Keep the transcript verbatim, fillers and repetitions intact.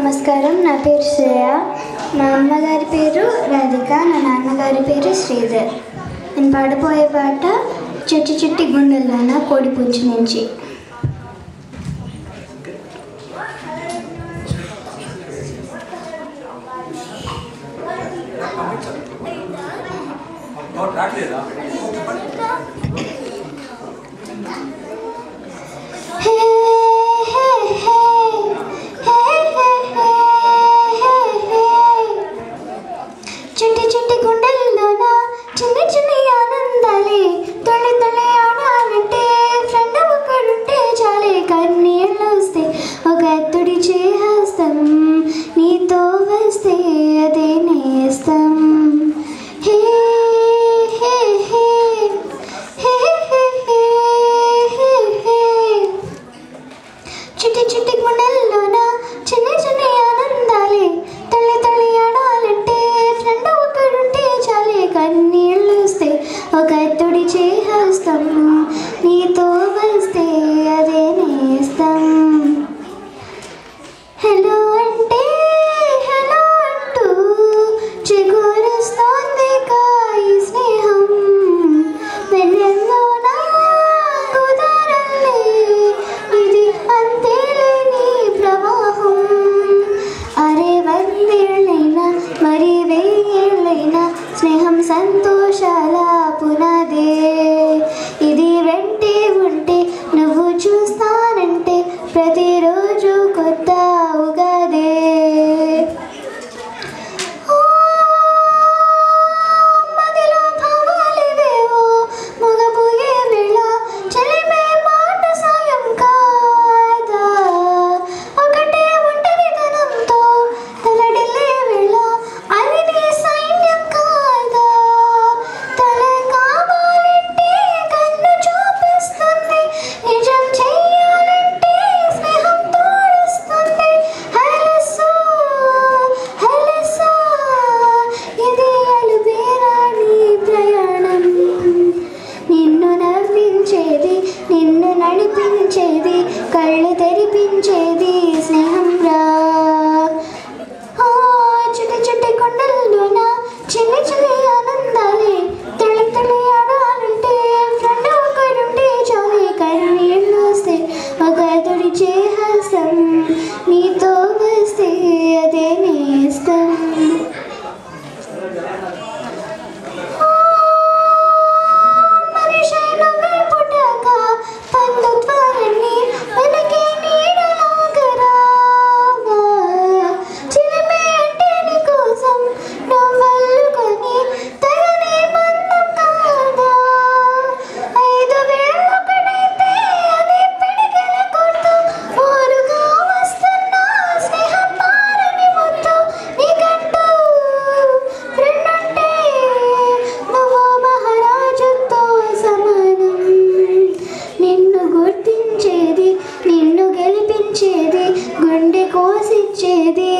నమస్కారం. నా పేరు శ్రేయ. మా అమ్మగారి పేరు రాధిక. నా నాన్నగారి పేరు శ్రీధర్. నేను పాడబోయే పాట చిట్టి చిట్టి గుండెల్లోన కోడి పుంజు నుంచి. చిట్టి చిట్టి గుండెల్లోన చిన్ని చిన్ని ఆనందాలే తొలి తొలి ఆడాలంటే ఫ్రెండ్ ఒకడుంటే చాలే. కన్నీళ్ళు వస్తే ఒక ఎత్తుడి చేహస్తం నీతో వస్తే అదే నేస్తం. హే హే హే హే హే హే చిట్టి చిట్టి గుండెల్లోన చిన్ని చిన్ని ఆనందాలే తొలి తొలి ఆడాలంటే ఫ్రెండ్ ఒకడుంటే చాలే. కన్నీళ్ళు వస్తే ఒక ఎత్తుడి చేహస్తం నీతో వస్తే అదే నేస్తం. హలో అంటే హలో అంటూ చిగురుస్తోంది కాయి స్నేహం. వెన్నెల్లోన కుదరలే ఇది అంతేలేని ప్రవాహం. అరే వందేళ్ళైనా మరి వెయ్యేళ్ళైనా స్నేహం సంతోషాల పునాదే. ఇది వెంటే ఉంటే నువ్వు చూస్తానంటే ప్రతిరోజు కొత్త ఉగాదే. మదిలో భావాలివేవో మగబోయే వేళ చెలిమే మాట సాయం కాదా. ఒకటే ఒంటరి ధనంతో తలడిల్లే వేళ అది నీ సైన్యం కాదా. తల కావాలంటే కన్ను చూపిస్తుంది, నిజం చెయ్యాలంటే స్నేహం తోడుస్తుంది. హైలెస్సో హైలెస్సో ఇది అలుబేరాని ప్రయాణం. నిన్ను నవ్వించేది నిన్ను నడిపించేది కళ్ళు తెరిపించేది స్నేహం రా. చిట్టి చిట్టి కొండల్లోన చిన్ని చిన్ని ఆనందాలే తొలి తొలి ఆడాలంటే ఫ్రెండ్ ఒకడుంటే చాలే. కన్నీళ్ళు వస్తే ఒక తొడి చేహస్తం నీతో వస్తే అదే నేస్తం. మనిషైన పుట్టాక బంధుత్వాలన్నీ వెనకే నీడలాగా రావా. చిలిమే అంటే నీ కోసం నువ్వల్లుకొని తగని బంధం కాదా. ఐదు వేళ్ళొకటైతే అది పిడికిలి కొడుతూ ఓరుగా వస్తున్న స్నేహం మారని ముద్దు. నీకంటూ ఫ్రెండుంటే నువ్వు మహారాజుతో సమానం. నిన్ను గుర్తించేది నిన్ను గెలిపించేది గుండె కోసిచ్చేది